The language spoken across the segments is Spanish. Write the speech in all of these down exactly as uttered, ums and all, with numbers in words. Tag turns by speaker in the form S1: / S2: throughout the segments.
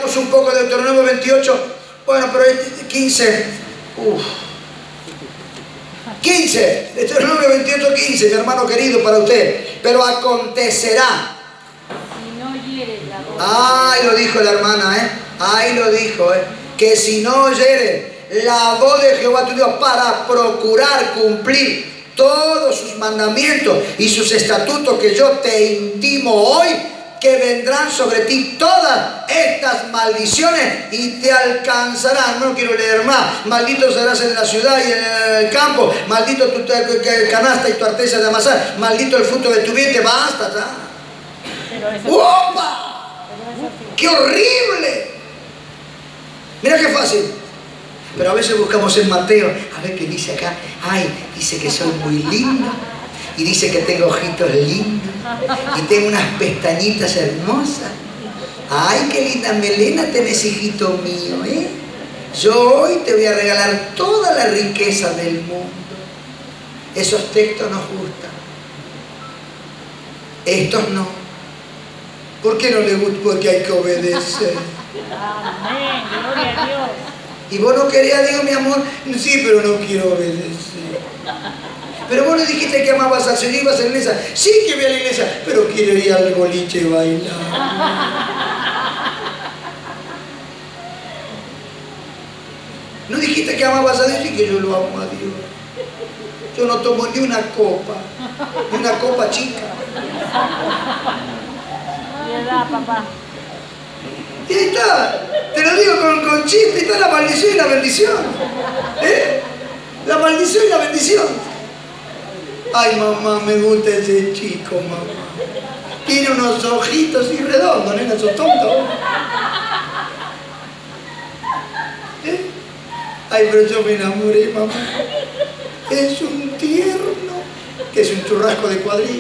S1: leamos un poco de Deuteronomio veintiocho. Bueno, pero este quince. Uf. quince. Deuteronomio veintiocho, quince, mi hermano querido, para usted. Pero acontecerá.
S2: Si no hiere la voz.
S1: Ay, lo dijo la hermana, ¿eh? Ay, lo dijo, ¿eh? Que si no oyere la voz de Jehová tu Dios para procurar cumplir todos sus mandamientos y sus estatutos que yo te intimo hoy, que vendrán sobre ti todas estas maldiciones y te alcanzarán. No quiero leer más. Maldito serás en la ciudad y en el campo. Maldito tu canasta y tu artesa de amasar. Maldito el fruto de tu vientre. Basta ya. ¡Opa! ¡Qué horrible! Mira qué fácil. Pero a veces buscamos en Mateo, a ver qué dice acá. Ay, dice que soy muy lindo. Y dice que tengo ojitos lindos. Y tengo unas pestañitas hermosas. Ay, qué linda melena tenés, hijito mío, ¿eh? Yo hoy te voy a regalar toda la riqueza del mundo. Esos textos nos gustan. Estos no. ¿Por qué no le gusta? Porque hay que obedecer.
S2: Amén, gloria a Dios.
S1: Y vos no querés a Dios, mi amor. Sí, pero no quiero obedecer. Pero vos le dijiste que amabas al Señor y ibas a la iglesia. Sí que voy a la iglesia, pero quiero ir al boliche y bailar. ¿No dijiste que amabas a Dios? Sí que yo lo amo a Dios. Yo no tomo ni una copa, ni una copa chica.
S2: Piedad, papá.
S1: Y ahí está, te lo digo con, con chiste, está la maldición y la bendición. ¿Eh? La maldición y la bendición. Ay, mamá, me gusta ese chico, mamá. Tiene unos ojitos y redondos, nena, sos tonto. ¿Eh? Ay, pero yo me enamoré, mamá. Es un tierno, que es un churrasco de cuadrilla.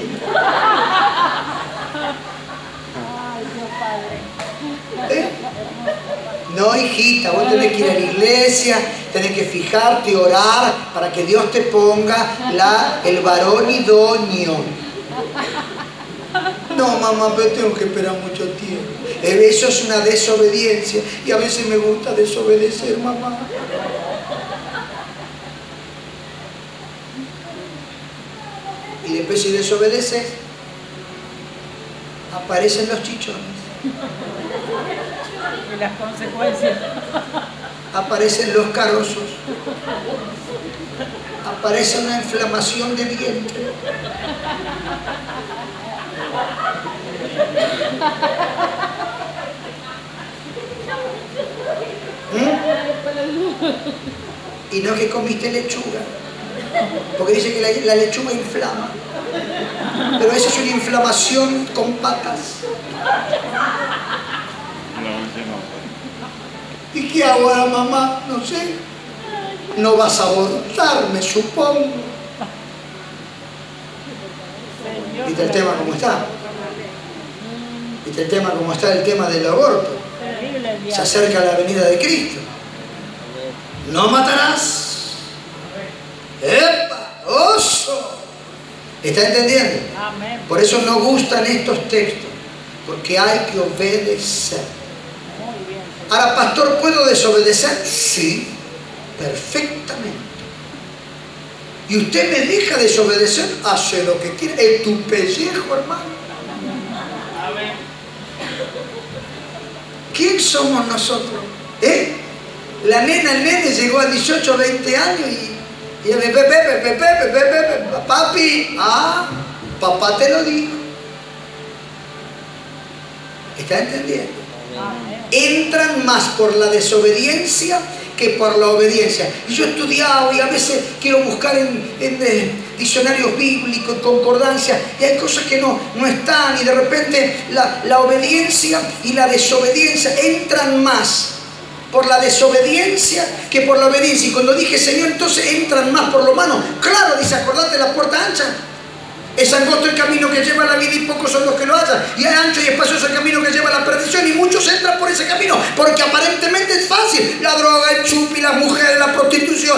S2: Ay, Dios Padre.
S1: ¿Eh? No, hijita, vos tenés que ir a la iglesia, tenés que fijarte y orar para que Dios te ponga la, el varón idóneo. No, mamá, pero tengo que esperar mucho tiempo. Eso es una desobediencia y a veces me gusta desobedecer, mamá. Y después si desobedeces, aparecen los chichones.
S2: Y las consecuencias.
S1: Aparecen los carosos. Aparece una inflamación de vientre. ¿Mm? Y no que comiste lechuga, porque dice que la, la lechuga inflama, pero eso es una inflamación con patas. ¿Y qué hago ahora, mamá? No sé. No vas a abortar, me supongo. ¿Viste el tema cómo está? ¿Viste el tema cómo está el tema del aborto? Se acerca la venida de Cristo. No matarás. ¡Epa! ¡Oso! ¿Está entendiendo? Por eso no gustan estos textos, porque hay que obedecer. Ahora, pastor, ¿puedo desobedecer? Sí, perfectamente. Y usted me deja desobedecer, hace lo que quiera. Es tu pellejo, hermano. ¿Quién somos nosotros? ¿Eh? La nena, el nene llegó a dieciocho, veinte años y, y el bebé, bebé, bebé, bebé, bebé, papi, ah, papá te lo dijo. ¿Está entendiendo? Entran más por la desobediencia que por la obediencia. Y yo he estudiado y a veces quiero buscar en, en eh, diccionarios bíblicos, concordancias, y hay cosas que no, no están, y de repente la, la obediencia y la desobediencia entran más por la desobediencia que por la obediencia. Y cuando dije Señor, entonces entran más por lo humano. Claro, dice, acordate la puerta ancha. Es angosto el camino que lleva a la vida y pocos son los que lo hallan. Y es ancho y espacioso el camino que lleva a la perdición y muchos entran por ese camino porque aparentemente es fácil. La droga, el chupi, las mujeres, la prostitución.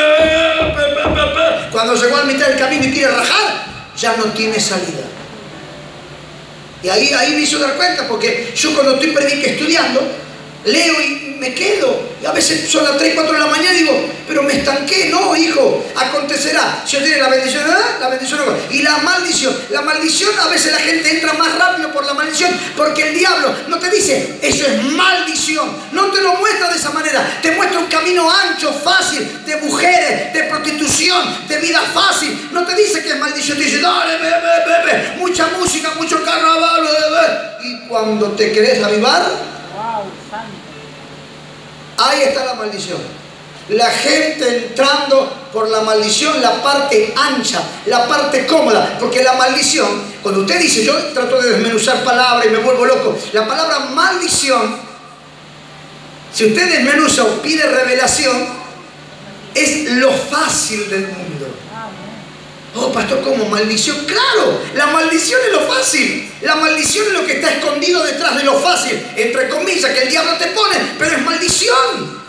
S1: Cuando llegó a la mitad del camino y quiere rajar, ya no tiene salida. Y ahí, ahí me hizo dar cuenta, porque yo cuando estoy predica estudiando, Leo y me quedo. Y a veces son las tres, cuatro de la mañana y digo, pero me estanqué. No, hijo, acontecerá. Si yo tiene la bendición, ¿eh? La bendición no. Y la maldición. La maldición, a veces la gente entra más rápido por la maldición, porque el diablo no te dice, eso es maldición. No te lo muestra de esa manera. Te muestra un camino ancho, fácil, de mujeres, de prostitución, de vida fácil. No te dice que es maldición. Te dice, dale, ve, ve, ve, ve. Mucha música, mucho carnaval. Ve, ve. Y cuando te querés avivar,
S2: Wow, santo.
S1: ahí está la maldición. La gente entrando por la maldición, la parte ancha, la parte cómoda. Porque la maldición, cuando usted dice, yo trato de desmenuzar palabras y me vuelvo loco. La palabra maldición, si usted desmenuza o pide revelación, es lo fácil del mundo. Oh, pastor, ¿cómo? ¿Maldición? Claro, la maldición es lo fácil. La maldición es lo que está escondido detrás de lo fácil, entre comillas, que el diablo te pone, pero es maldición.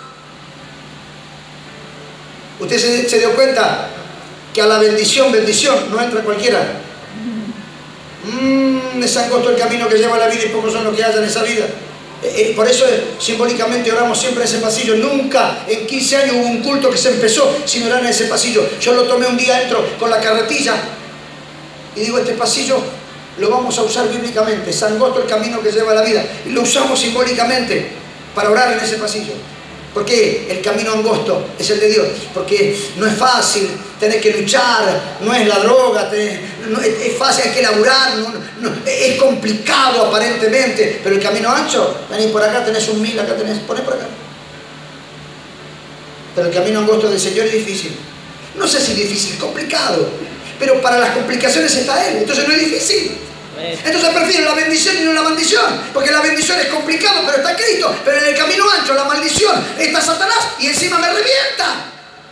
S1: Usted se, se dio cuenta que a la bendición, bendición, no entra cualquiera. Mmm, es angosto el camino que lleva a la vida y pocos son los que hallan esa vida. Eh, por eso eh, simbólicamente oramos siempre en ese pasillo. Nunca en quince años hubo un culto que se empezó sin orar en ese pasillo. Yo lo tomé un día, entro con la carretilla y digo, este pasillo lo vamos a usar bíblicamente. Es angosto el camino que lleva a la vida y lo usamos simbólicamente para orar en ese pasillo. Porque el camino angosto es el de Dios. Porque no es fácil, tenés que luchar, no es la droga, tenés, no, es, es fácil, hay que laburar, no, no, es complicado aparentemente. Pero el camino ancho, vení por acá, tenés un mil, acá tenés, poné por acá. Pero el camino angosto del Señor es difícil. No sé si difícil, es complicado. Pero para las complicaciones está Él, entonces no es difícil. Entonces prefiero la bendición y no la maldición, porque la bendición es complicado, pero está Cristo. Pero en el camino ancho, la maldición, está Satanás y encima me revienta.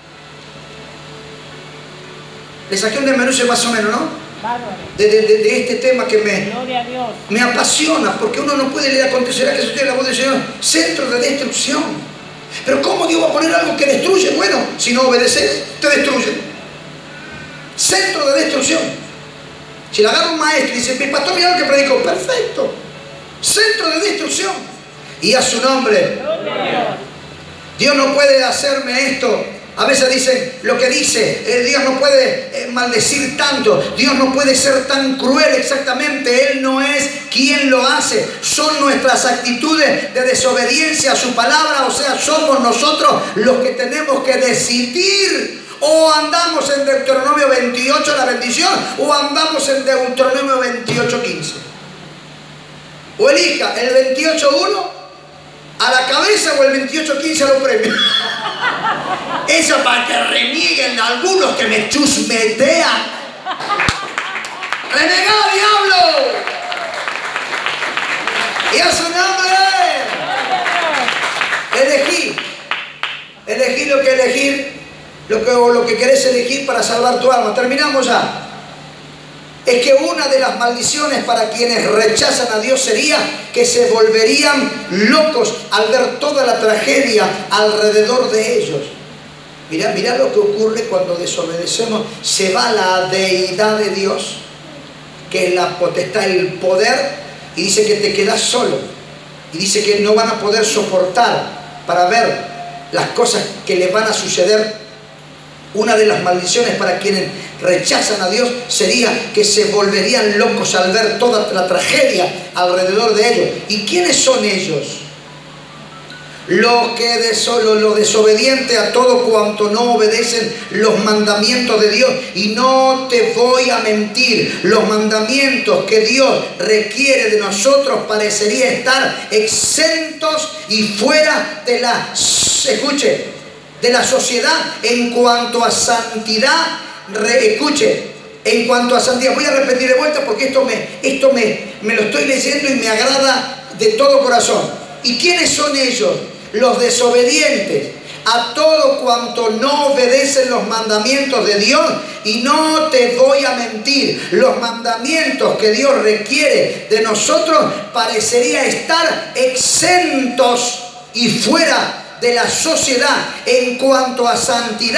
S1: Le saqué un desmenuce más o menos, ¿no? De, de, de, de este tema que me, me apasiona, porque uno no puede leer acontecerá que se oye la voz del Señor, centro de destrucción. Pero ¿cómo Dios va a poner algo que destruye? Bueno, si no obedeces, te destruye. Centro de destrucción. Si le agarra un maestro y dice, mi pastor, mira lo que predicó, perfecto. Centro de destrucción. Y a su nombre. Dios no puede hacerme esto. A veces dicen lo que dice, eh, Dios no puede eh, maldecir tanto, Dios no puede ser tan cruel exactamente, Él no es quien lo hace, son nuestras actitudes de desobediencia a su palabra, o sea, somos nosotros los que tenemos que decidir. O andamos en Deuteronomio veintiocho la bendición, o andamos en Deuteronomio veintiocho quince. O elija el veintiocho uno a la cabeza o el veintiocho quince a los premios. Eso para que renieguen algunos que me chusmetean. ¡Renegado, diablo! ¡Y a su nombre! Elegí. Elegí lo que elegir. Lo que, lo que querés elegir para salvar tu alma. Terminamos ya. Es que una de las maldiciones para quienes rechazan a Dios sería que se volverían locos al ver toda la tragedia alrededor de ellos. Mirá, mirá lo que ocurre cuando desobedecemos. Se va la deidad de Dios, que es la potestad, el poder, y dice que te quedas solo. Y dice que no van a poder soportar para ver las cosas que les van a suceder. Una de las maldiciones para quienes rechazan a Dios sería que se volverían locos al ver toda la tragedia alrededor de ellos. ¿Y quiénes son ellos? Los que deso los desobedientes a todo cuanto no obedecen los mandamientos de Dios. Y no te voy a mentir, los mandamientos que Dios requiere de nosotros parecería estar exentos y fuera de la, escuche, de la sociedad en cuanto a santidad. Re, escuche, en cuanto a santidad, voy a repetir de vuelta porque esto, me, esto me, me lo estoy leyendo y me agrada de todo corazón. ¿Y quiénes son ellos? Los desobedientes a todo cuanto no obedecen los mandamientos de Dios. Y no te voy a mentir, los mandamientos que Dios requiere de nosotros parecería estar exentos y fuera de la sociedad en cuanto a santidad.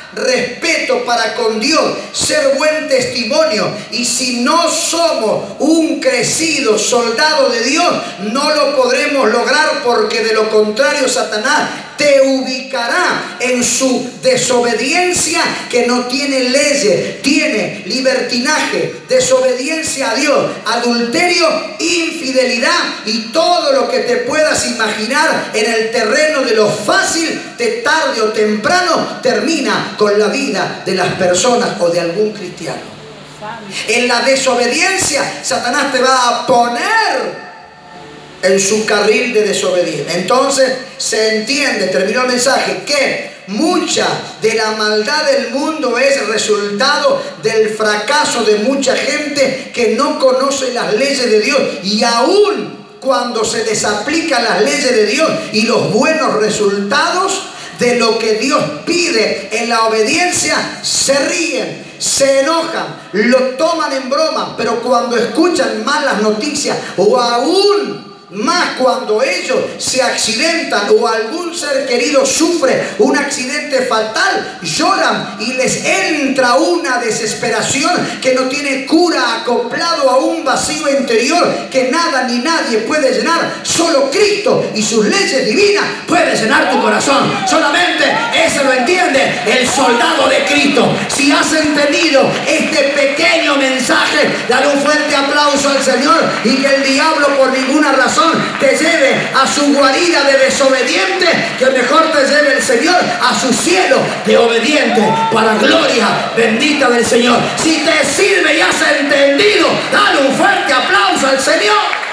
S1: respeto para con Dios, ser buen testimonio. Y si no somos un crecido soldado de Dios, no lo podremos lograr, porque de lo contrario Satanás te ubicará en su desobediencia, que no tiene leyes, tiene libertinaje, desobediencia a Dios, adulterio, infidelidad y todo lo que te puedas imaginar en el terreno de lo fácil, de tarde o temprano termina con la vida de las personas o de algún cristiano. En la desobediencia, Satanás te va a poner en su carril de desobediencia. Entonces se entiende, terminó el mensaje, que mucha de la maldad del mundo es resultado del fracaso de mucha gente que no conoce las leyes de Dios, y aún cuando se desaplican las leyes de Dios y los buenos resultados de lo que Dios pide en la obediencia, se ríen, se enojan, lo toman en broma. Pero cuando escuchan malas noticias, o aún más cuando ellos se accidentan o algún ser querido sufre un accidente fatal, lloran y les entra una desesperación que no tiene cura, acoplado a un vacío interior que nada ni nadie puede llenar. Solo Cristo y sus leyes divinas pueden llenar tu corazón. Solamente eso lo entiende el soldado de Cristo. Si has entendido este pequeño mensaje, dale un fuerte aplauso al Señor, y que el diablo por ninguna razón te lleve a su guarida de desobediente, que mejor te lleve el Señor a su cielo de obediente, para gloria bendita del Señor. Si te sirve y has entendido, dale un fuerte aplauso al Señor.